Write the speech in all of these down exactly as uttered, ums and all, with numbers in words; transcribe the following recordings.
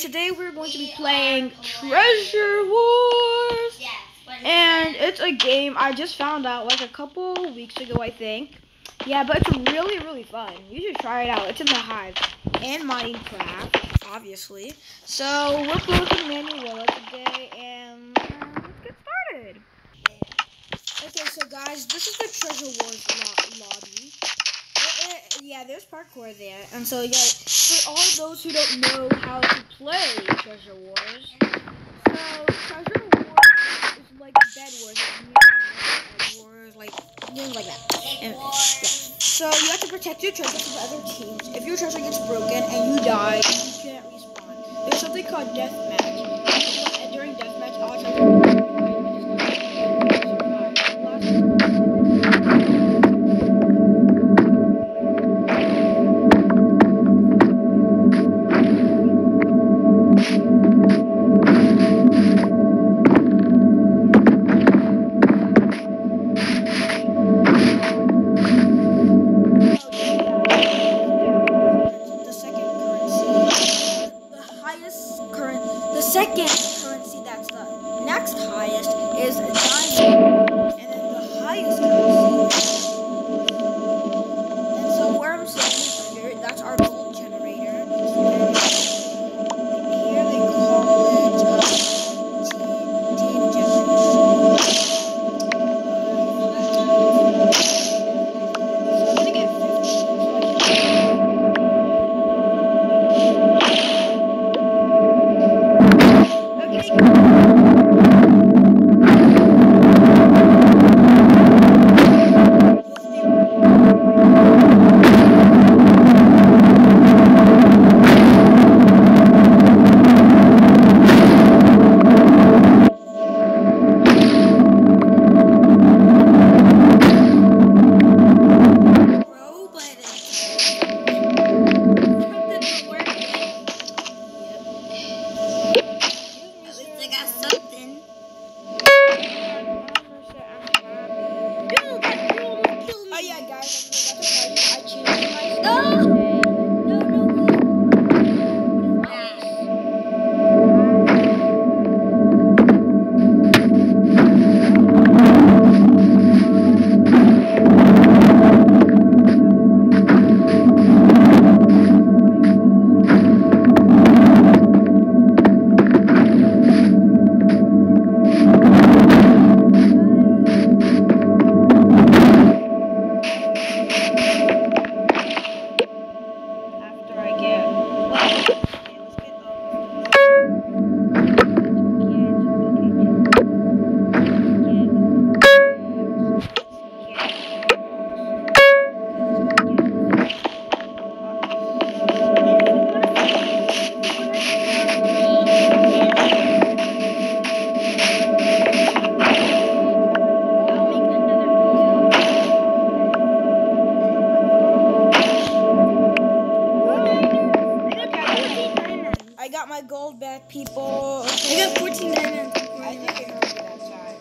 today we're going to be playing Treasure Wars, and it's a game I just found out like a couple weeks ago, I think. Yeah, but it's really, really fun. You should try it out. It's in the Hive and Minecraft, obviously. So we're playing with Manuela today, and uh, let's get started. Okay, so guys, this is the Treasure Wars lo lobby. Uh, uh, yeah, there's parkour there, and so yeah, for all those who don't know how to play Treasure Wars, so Treasure Wars is like Bed Wars, like Wars, like games like that. And, yeah. So you have to protect your treasure from other teams. If your treasure gets broken and you die, you can't respawn. There's something called deathmatch. And during deathmatch, all treasure. Second currency that's the next highest is a diamond, and then the highest currency. And so where I'm saying here, that's our gold generator. And here they call it uh, team, team generator. So I'm gonna get fifty. I got my gold back, people. Okay. I got fourteen diamonds. I think it hurt you that time.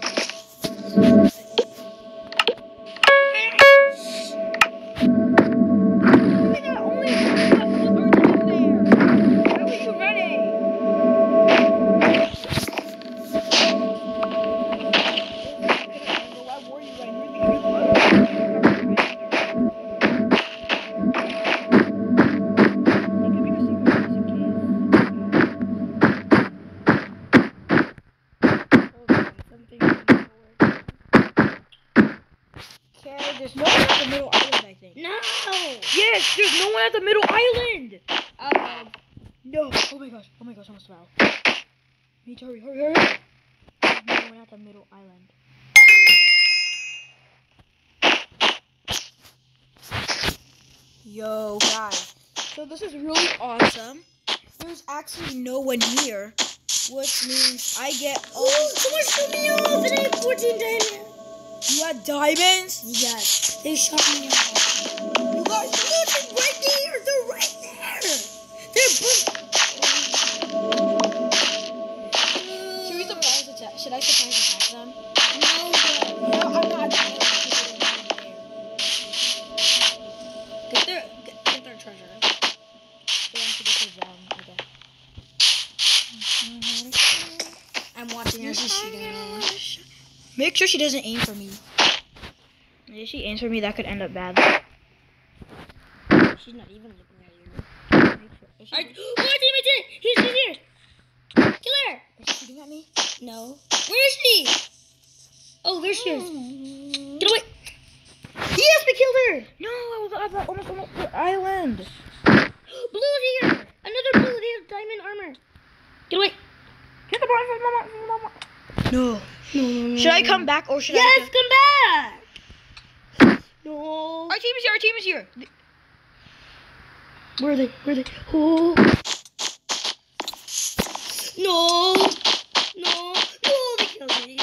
Look at that, only one are there. Why were you running? Why were you running? There's no one at the middle island, I think. No! Yes, there's no one at the middle island! Um, no. Oh my gosh, oh my gosh, almost fell. We need to hurry, hurry, hurry. There's no one at the middle island. Yo, guys. So this is really awesome. There's actually no one here, which means I get all- Oh, someone shot me off and I have fourteen diamonds. You got diamonds? Yes, they shot me off. You guys, look, they're right there! They're right there! They're both. Should we surprise attack? Should I surprise attack them? No, No, I'm not. Get their, get, get their treasure. For them to get to them, I guess. Make sure she doesn't aim for me. If she aims for me, that could end up bad. She's not even looking at you. Make sure. I, oh, my teammate's in! He's, he's here! Kill her! Is she shooting at me? No. Where is she? Oh, there she is. Get away! Yes, we killed her! No, I was I almost on the island. Blue's here! Another blue, they have diamond armor. Get away! Get the ball. No. No, no, no. Should I come back or should yes, I? Yes, come back! No. Our team is here. Our team is here. Where are they? Where are they? Oh. No. No. No, they killed me.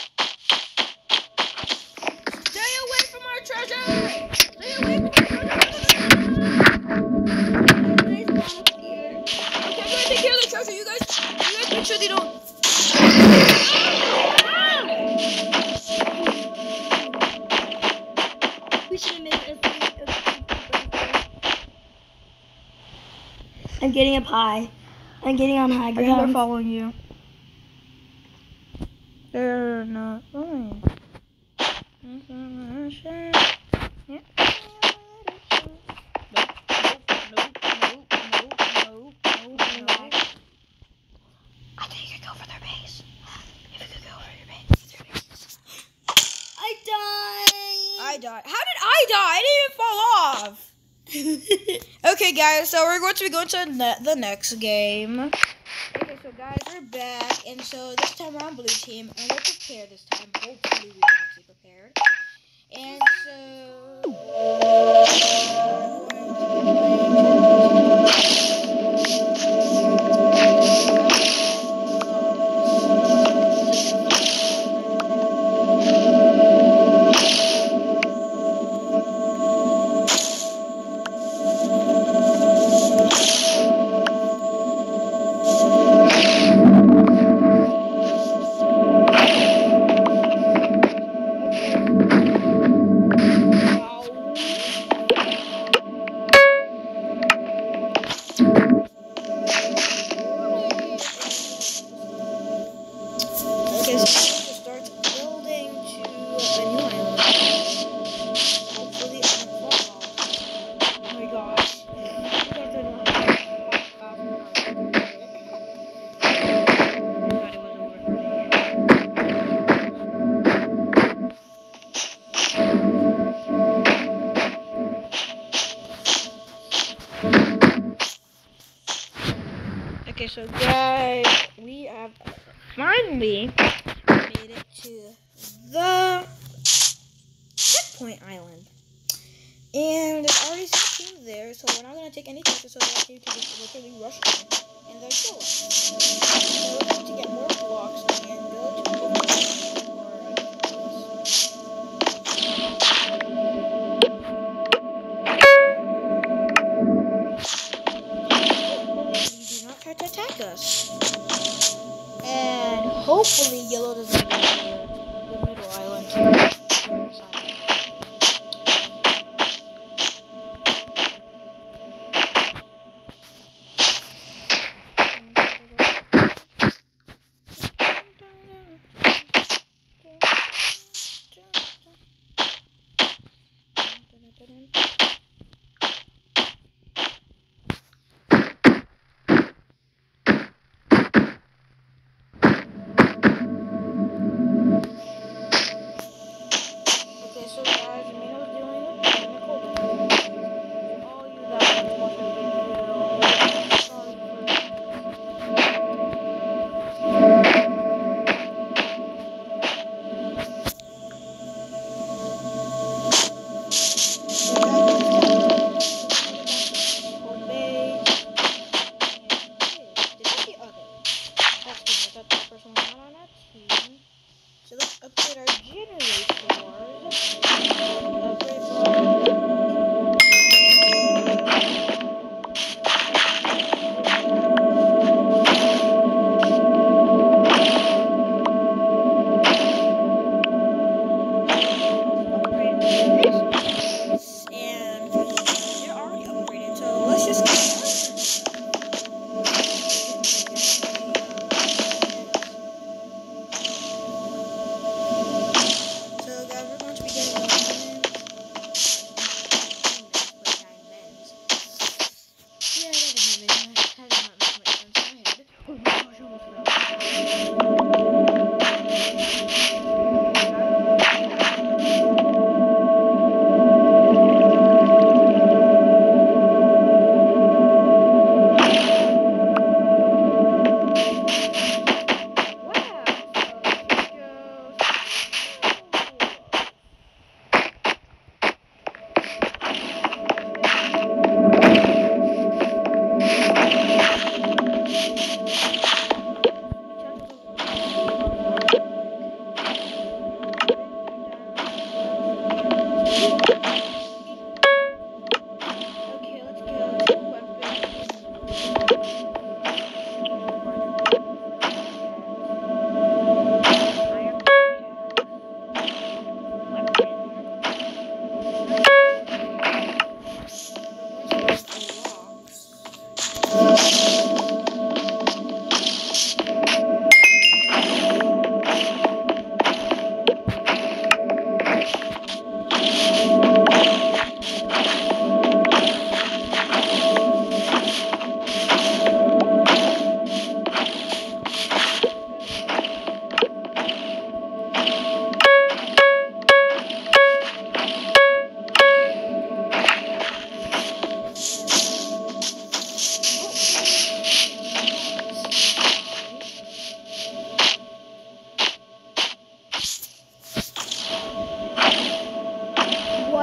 Stay away from our treasure. Stay away from our treasure. Nice box here. Okay, I'm gonna take care of the treasure. You guys, you guys make sure they don't. We should have made a I'm getting up high. I'm getting on high I think they're ground. following you. They're not following. I think you could go for their base. If you could go for your base, their base. I died. I died. How did I die? I didn't even fall off. Okay, guys, so we're going to be going to ne the next game. Okay, so guys, we're back, and so this time we're on blue team, and we're prepared this time. Hopefully, we're actually prepared. And Okay, so guys, we have finally made it to the checkpoint island. And there's already some teams there, so we're not going to take any chances, so that team can just literally rush in and they'll kill us. So we're going to get more blocks and go to the place to attack us. And hopefully yellow doesn't go to the middle island.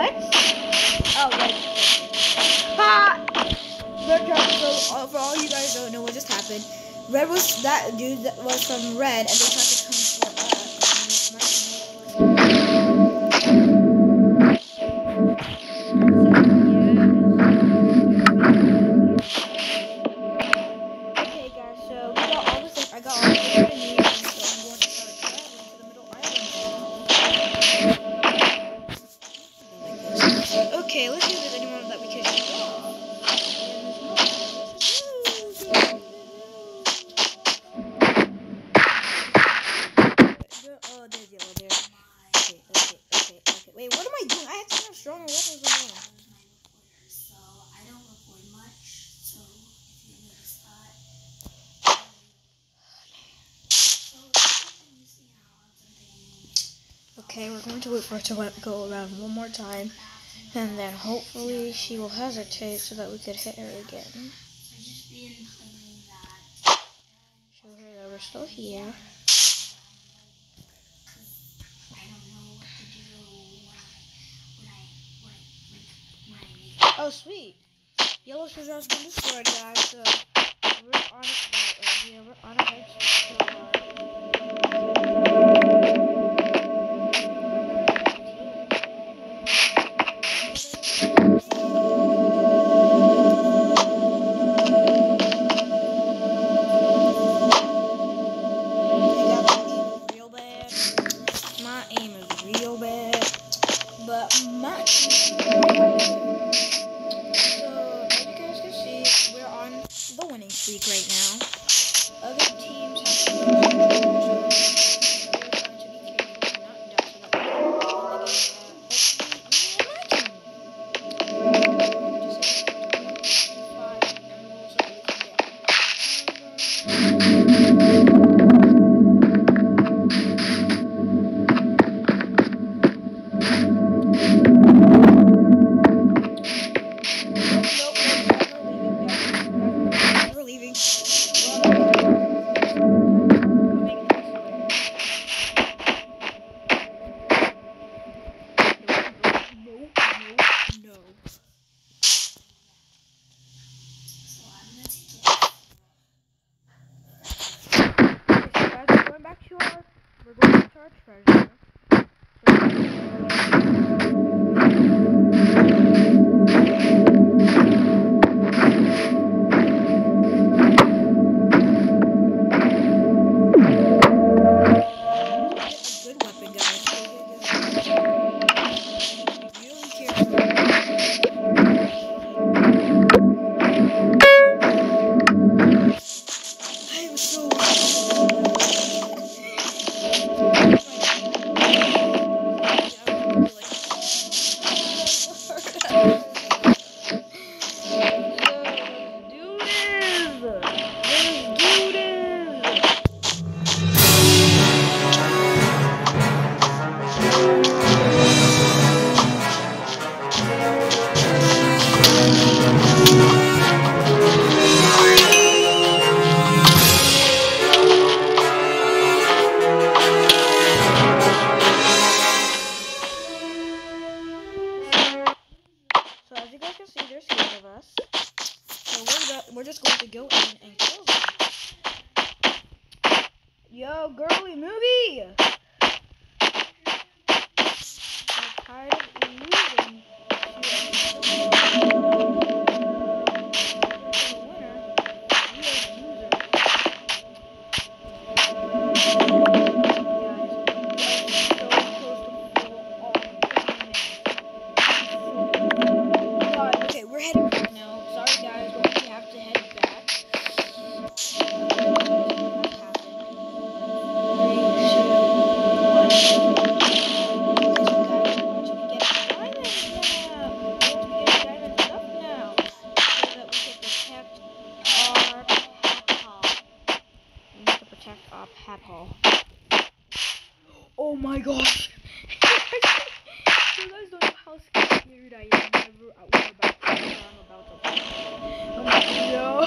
What? Oh, right. Ha! Red tried, so uh, for all you guys don't know what just happened, Red was that dude that was from Red, and they tried to come for us. Okay, guys, so we got all the stuff. I got all the stuff I need, and so I'm going to start traveling to the Middle Island. Okay, let's see if there's anyone that we can shoot off. Oh, there's yellow there. Okay, okay, okay, okay. Wait, what am I doing? I have to have stronger weapons than me. So I don't record much. So if you notice that. So you see how something. Okay, we're going to wait for her to go around one more time. And then hopefully she will hesitate so that we could hit her again. I just been playing that. Show her that we're still here. Oh, sweet. Yellow Treasure has been destroyed, guys, so we're on a, uh, yeah, we're on a head real bad. My aim is real bad. But my the winning streak right now. Other teams have to go to the so we're trying to be careful and not die so that we don't win We're going to our treasure. Good weapon, guys. Be really careful. I am so we're just going to go in and kill them. Yo, girly movie! I'm tired of losing. Okay, we're heading back now. Sorry guys, but we have to head back. Oh my gosh! You guys don't know how scared I am whenever I was about to I'm about to no.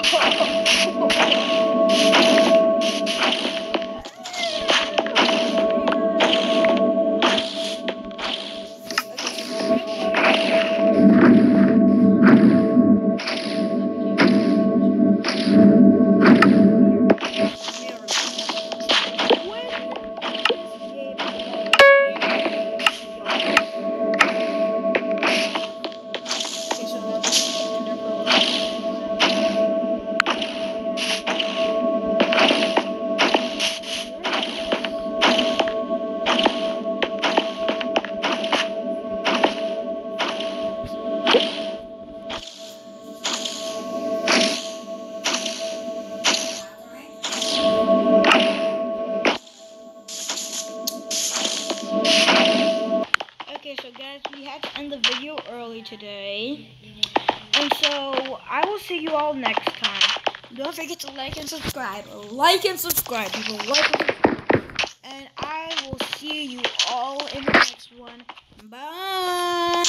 Okay, end the video early today. And so, I will see you all next time. Don't forget to like and subscribe. Like and subscribe, people. Like and subscribe. And I will see you all in the next one. Bye.